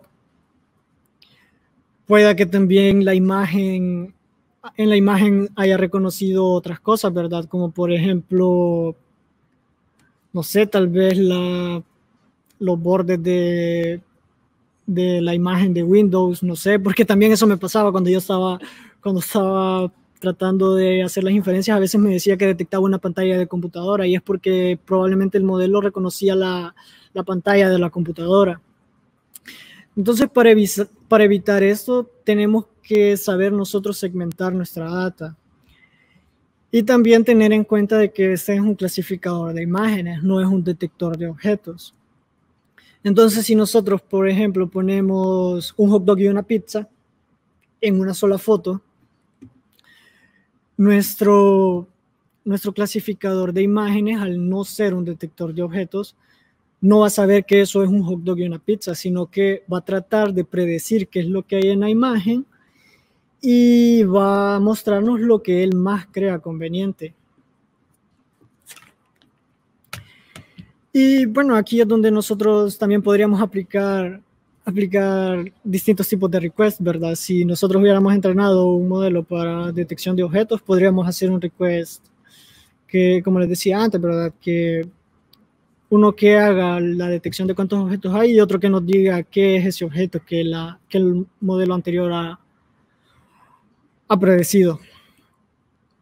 Pueda que también la imagen, en la imagen haya reconocido otras cosas, ¿verdad? Como por ejemplo, no sé, tal vez la, los bordes de, de la imagen de Windows, no sé, porque también eso me pasaba cuando yo estaba, cuando estaba tratando de hacer las inferencias, a veces me decía que detectaba una pantalla de computadora y es porque probablemente el modelo reconocía la, la pantalla de la computadora. Entonces, para, evi- para evitar esto, tenemos que saber nosotros segmentar nuestra data. Y también tener en cuenta de que este es un clasificador de imágenes, no es un detector de objetos. Entonces, si nosotros, por ejemplo, ponemos un hot dog y una pizza en una sola foto, nuestro, nuestro clasificador de imágenes, al no ser un detector de objetos, no va a saber que eso es un hot dog y una pizza, sino que va a tratar de predecir qué es lo que hay en la imagen y va a mostrarnos lo que él más crea conveniente. Y bueno, aquí es donde nosotros también podríamos aplicar, aplicar distintos tipos de requests, ¿verdad? Si nosotros hubiéramos entrenado un modelo para detección de objetos, podríamos hacer un request que, como les decía antes, ¿verdad? Que uno que haga la detección de cuántos objetos hay y otro que nos diga qué es ese objeto que, la, que el modelo anterior ha, ha predecido.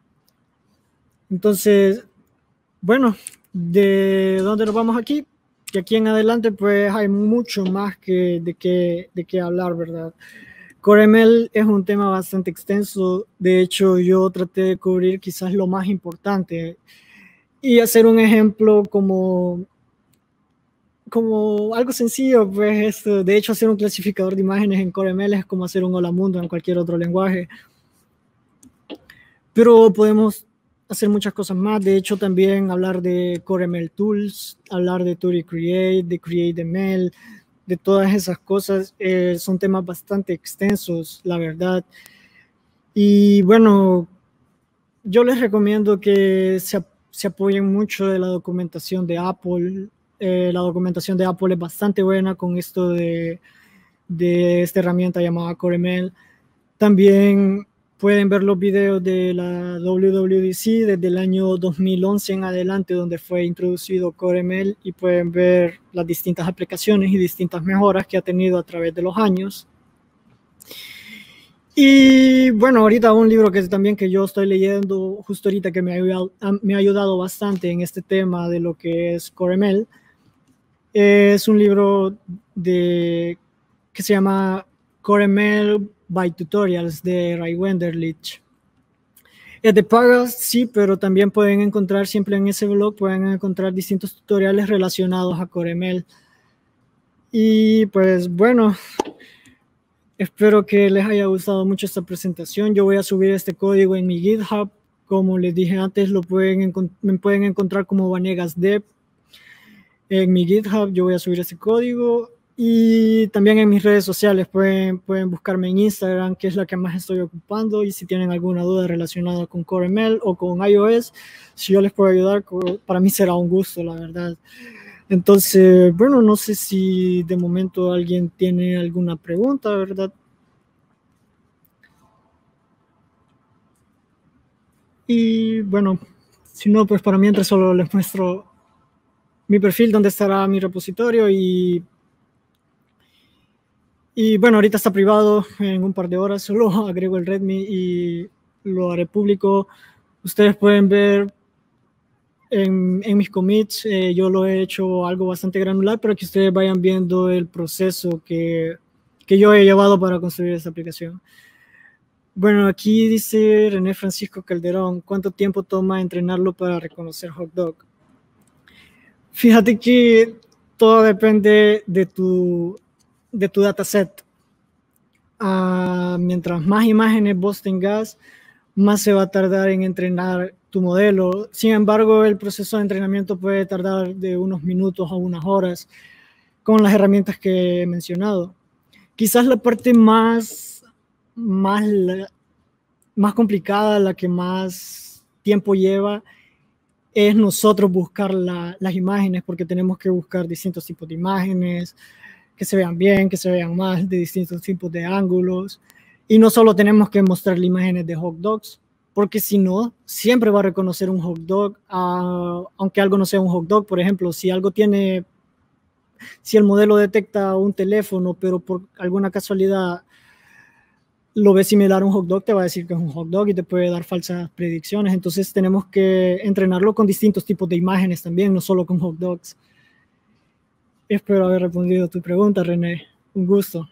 Entonces, bueno, ¿de dónde nos vamos aquí? que aquí en adelante pues hay mucho más que de qué de qué hablar, ¿verdad? CoreML es un tema bastante extenso. De hecho, yo traté de cubrir quizás lo más importante y hacer un ejemplo como, como algo sencillo, pues esto, de hecho hacer un clasificador de imágenes en CoreML es como hacer un hola mundo en cualquier otro lenguaje. Pero podemos hacer muchas cosas más. De hecho, también hablar de CoreML Tools, hablar de Tutti Create, de CreateML, de todas esas cosas. Eh, son temas bastante extensos, la verdad. Y bueno, yo les recomiendo que se, se apoyen mucho de la documentación de Apple. Eh, la documentación de Apple es bastante buena con esto de, de esta herramienta llamada CoreML. También pueden ver los videos de la W W D C desde el año dos mil once en adelante, donde fue introducido CoreML, y pueden ver las distintas aplicaciones y distintas mejoras que ha tenido a través de los años. Y bueno, ahorita un libro que también que yo estoy leyendo justo ahorita que me ha ayudado, me ha ayudado bastante en este tema de lo que es CoreML, es un libro de, que se llama CoreML by Tutorials de Ray Wenderlich. Es de paga, sí, pero también pueden encontrar siempre en ese blog, pueden encontrar distintos tutoriales relacionados a CoreML. Y pues bueno, espero que les haya gustado mucho esta presentación. Yo voy a subir este código en mi GitHub. Como les dije antes, lo pueden, me pueden encontrar como Vanegas Dev en mi GitHub. Yo voy a subir este código. Y también en mis redes sociales pueden, pueden buscarme en Instagram, que es la que más estoy ocupando. Y si tienen alguna duda relacionada con CoreML o con iOS, si yo les puedo ayudar, para mí será un gusto, la verdad. Entonces, bueno, no sé si de momento alguien tiene alguna pregunta, ¿verdad? Y bueno, si no, pues para mientras solo les muestro mi perfil, donde estará mi repositorio. Y, y bueno, ahorita está privado, en un par de horas solo agrego el README y lo haré público. Ustedes pueden ver en, en mis commits, eh, yo lo he hecho algo bastante granular para que ustedes vayan viendo el proceso que, que yo he llevado para construir esta aplicación. Bueno, aquí dice René Francisco Calderón, ¿cuánto tiempo toma entrenarlo para reconocer hot dog? Fíjate que todo depende de tu, de tu dataset. Uh, mientras más imágenes vos tengas, más se va a tardar en entrenar tu modelo. Sin embargo, el proceso de entrenamiento puede tardar de unos minutos a unas horas con las herramientas que he mencionado. Quizás la parte más, más, más complicada, la que más tiempo lleva, es nosotros buscar la, las imágenes, porque tenemos que buscar distintos tipos de imágenes, que se vean bien, que se vean mal, de distintos tipos de ángulos. Y no solo tenemos que mostrarle imágenes de hot dogs, porque si no, siempre va a reconocer un hot dog, uh, aunque algo no sea un hot dog. Por ejemplo, si algo tiene, si el modelo detecta un teléfono, pero por alguna casualidad lo ve similar a un hot dog, te va a decir que es un hot dog y te puede dar falsas predicciones. Entonces tenemos que entrenarlo con distintos tipos de imágenes también, no solo con hot dogs. Espero haber respondido a tu pregunta, René. Un gusto.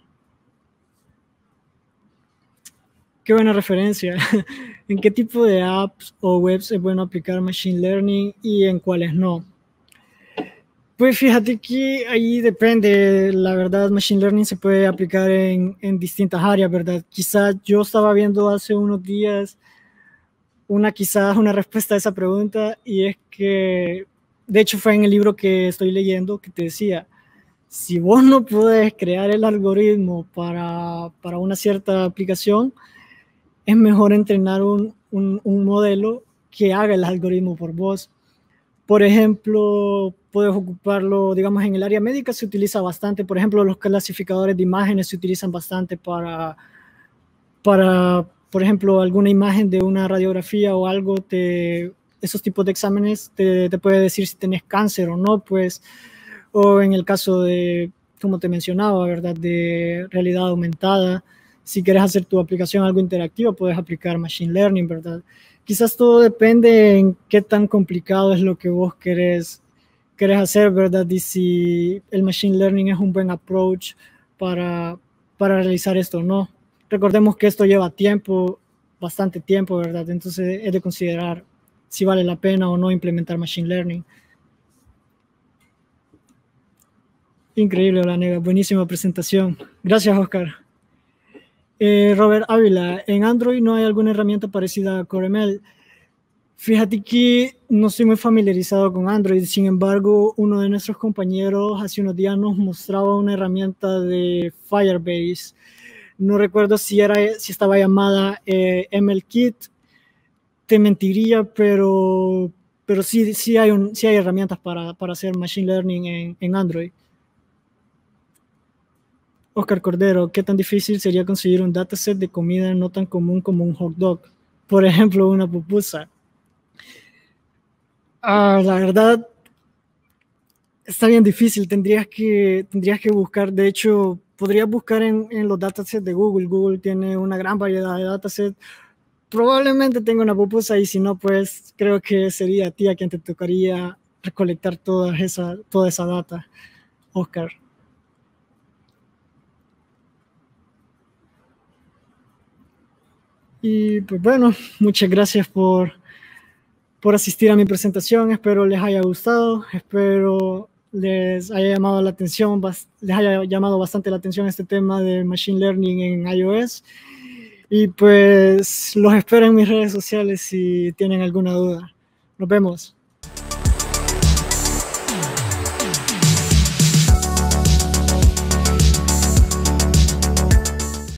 Qué buena referencia. ¿En qué tipo de apps o webs es bueno aplicar Machine Learning y en cuáles no? Pues fíjate que ahí depende. La verdad, Machine Learning se puede aplicar en, en distintas áreas, ¿verdad? Quizás yo estaba viendo hace unos días una, quizás una respuesta a esa pregunta, y es que, de hecho fue en el libro que estoy leyendo, que te decía, si vos no puedes crear el algoritmo para, para una cierta aplicación, es mejor entrenar un, un, un modelo que haga el algoritmo por vos. Por ejemplo, puedes ocuparlo, digamos, en el área médica se utiliza bastante. Por ejemplo, los clasificadores de imágenes se utilizan bastante para, para por ejemplo, alguna imagen de una radiografía o algo, te, esos tipos de exámenes te, te puede decir si tenés cáncer o no, pues, o en el caso de, como te mencionaba, ¿verdad?, de realidad aumentada. Si quieres hacer tu aplicación algo interactiva, puedes aplicar Machine Learning, ¿verdad? Quizás todo depende en qué tan complicado es lo que vos querés querés hacer, ¿verdad? Y si el Machine Learning es un buen approach para, para realizar esto o no. Recordemos que esto lleva tiempo, bastante tiempo, ¿verdad? Entonces es de considerar si vale la pena o no implementar Machine Learning. Increíble, Olanega, buenísima presentación. Gracias, Oscar. Eh, Robert Ávila, en Android no hay alguna herramienta parecida a CoreML. Fíjate que no estoy muy familiarizado con Android, sin embargo, uno de nuestros compañeros hace unos días nos mostraba una herramienta de Firebase. No recuerdo si, era, si estaba llamada eh, MLKit, te mentiría, pero, pero sí, sí, hay un, sí hay herramientas para, para hacer Machine Learning en, en Android. Oscar Cordero, ¿qué tan difícil sería conseguir un dataset de comida no tan común como un hot dog? Por ejemplo, una pupusa. Ah, la verdad, está bien difícil. Tendrías que, tendrías que buscar, de hecho, podrías buscar en, en los datasets de Google. Google tiene una gran variedad de datasets. Probablemente tenga una pupusa y si no, pues creo que sería a ti a quien te tocaría recolectar toda esa, toda esa data, Oscar. Y pues bueno, muchas gracias por, por asistir a mi presentación. Espero les haya gustado, espero les haya llamado la atención, les haya llamado bastante la atención este tema de Machine Learning en iOS. Y pues los espero en mis redes sociales si tienen alguna duda. Nos vemos.